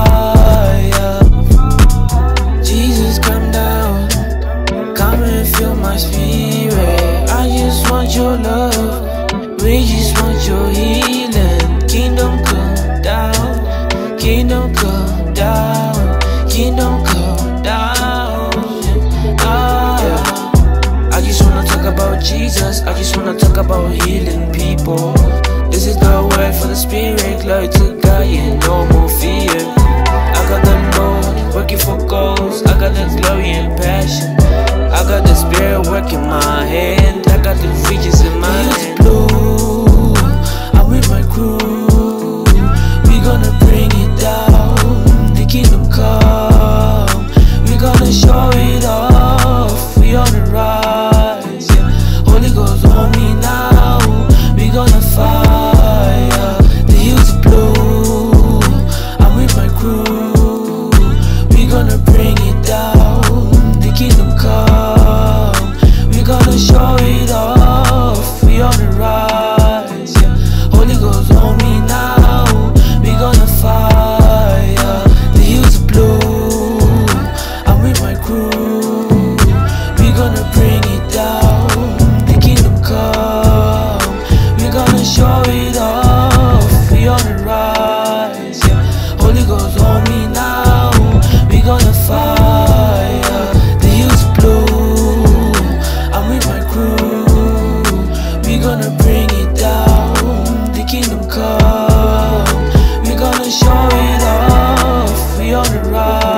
fire. Jesus, come down, come and fill my spirit. I just want your love, we just want your healing. Kingdom come down, kingdom come down, kingdom come down. I just wanna talk about Jesus, I just wanna talk about healing people. This is the word for the spirit, glory to God, yeah, no more fear. I got the Lord working for goals, I got the glory and passion. I got the spirit working my hand, I got the riches in my hand. Blue, I'm with my crew, we gonna bring it down. The kingdom come, we gonna show it off. We on the rise, yeah. Holy Ghost on me now, we gonna fire. The hills are blue, I'm with my crew, we gonna bring it down. The kingdom come, we gonna show it off. We on the rise, yeah. Holy Ghost on me now, we gonna fire. The hills are blue, I'm with my crew, we gonna bring it down. The kingdom come, we gonna show it off. We on the rise, yeah. Holy Ghost on me now, we gonna fire. The hills are blue, I'm with my crew, we gonna bring it down. The kingdom come, we gonna show it off. We on the rise.